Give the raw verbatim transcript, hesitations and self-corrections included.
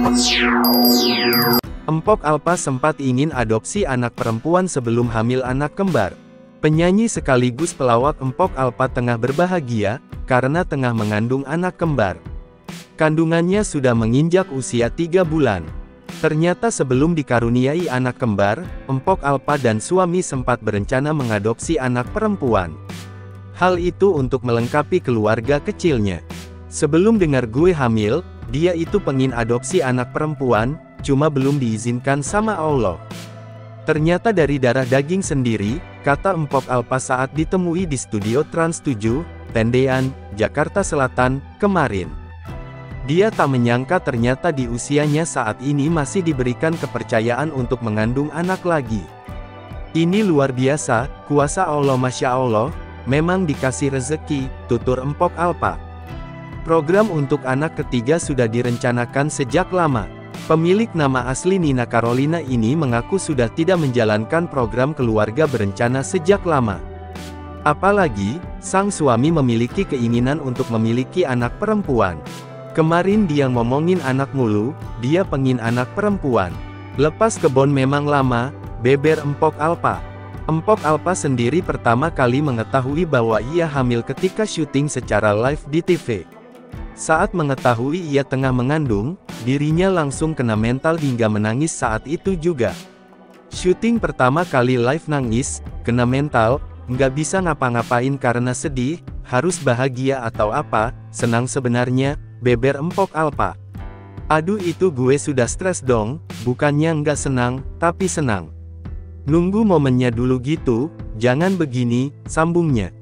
Empok Alpa sempat ingin adopsi anak perempuan sebelum hamil anak kembar. Penyanyi sekaligus pelawak Empok Alpa tengah berbahagia, karena tengah mengandung anak kembar. Kandungannya sudah menginjak usia tiga bulan. Ternyata sebelum dikaruniai anak kembar, Empok Alpa dan suami sempat berencana mengadopsi anak perempuan. Hal itu untuk melengkapi keluarga kecilnya. Sebelum dengar gue hamil, dia itu pengen adopsi anak perempuan, cuma belum diizinkan sama Allah. Ternyata dari darah daging sendiri, kata Empok Alpa saat ditemui di studio Trans tujuh, Tendean, Jakarta Selatan, kemarin. Dia tak menyangka ternyata di usianya saat ini masih diberikan kepercayaan untuk mengandung anak lagi. Ini luar biasa, kuasa Allah, Masya Allah, memang dikasih rezeki, tutur Empok Alpa. Program untuk anak ketiga sudah direncanakan sejak lama. Pemilik nama asli Nina Carolina ini mengaku sudah tidak menjalankan program keluarga berencana sejak lama. Apalagi, sang suami memiliki keinginan untuk memiliki anak perempuan. Kemarin dia ngomongin anak mulu, dia pengin anak perempuan. Lepas kebon memang lama, beber Empok Alpa. Empok Alpa sendiri pertama kali mengetahui bahwa ia hamil ketika syuting secara live di T V. Saat mengetahui ia tengah mengandung, dirinya langsung kena mental hingga menangis saat itu juga. Syuting pertama kali live nangis, kena mental, nggak bisa ngapa-ngapain karena sedih, harus bahagia atau apa, senang sebenarnya, beber Empok Alpa. Aduh itu gue sudah stres dong, bukannya nggak senang, tapi senang. Nunggu momennya dulu gitu, jangan begini, sambungnya.